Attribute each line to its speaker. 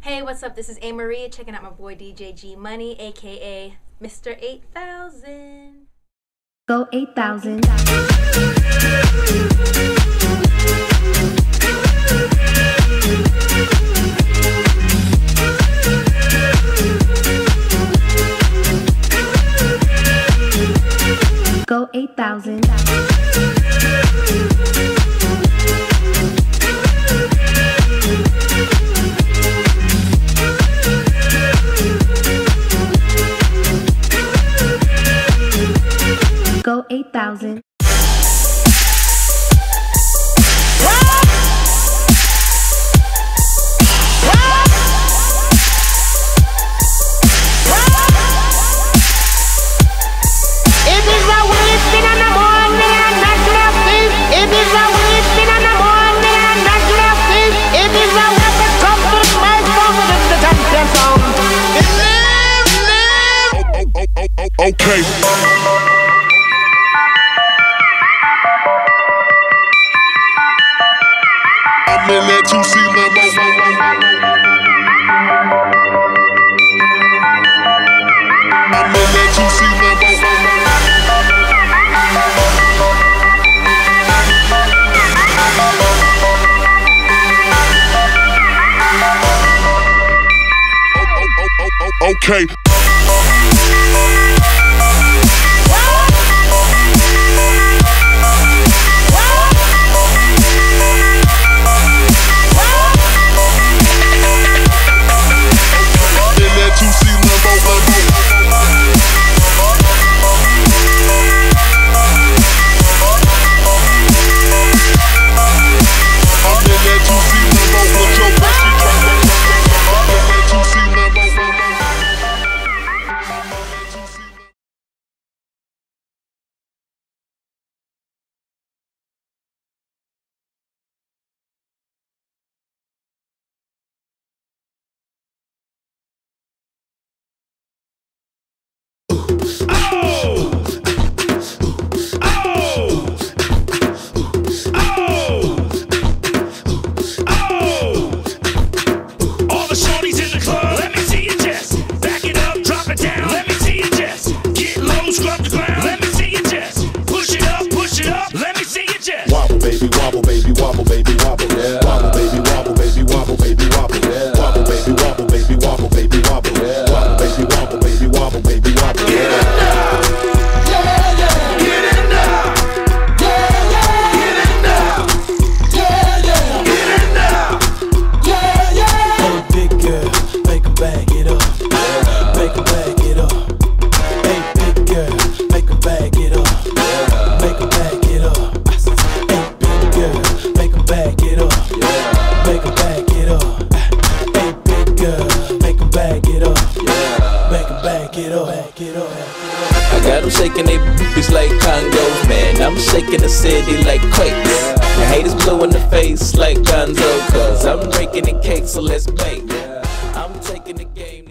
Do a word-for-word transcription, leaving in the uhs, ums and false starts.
Speaker 1: Hey, what's up? This is AMERIE, checking out my boy D J G Money, aka Mister eight thousand.
Speaker 2: Go eight thousand. Go eight thousand. Go eight thousand.
Speaker 3: Okay. I'm in that two C limo. I'm in that two C limo. Okay. Wobble baby, wobble baby, wobble baby, wobble, yeah. Wobble baby, wobble baby, wobble baby, wobble, yeah. Wobble baby, wobble baby, wobble baby, wobble, yeah. Wobble baby, wobble baby, wobble baby, wobble, yeah. Get in now, yeah, yeah. Get in now, yeah, yeah. Get in now, yeah, yeah.
Speaker 4: Hey big girl, make 'em bag it up, make 'em bag it up. Hey big girl, make 'em bag it up, make 'em bag it up. Make 'em back it up, yeah. Make 'em back it up. Hey big girl, make 'em back it up, yeah. Make 'em back it up, back it up.
Speaker 5: I got them shaking they boobies like Congos, man. I'm shaking the city like quakes. Yeah. The haters blue in the face like Gonzo, cause I'm breaking the cake, so let's bake. Yeah. I'm taking the game.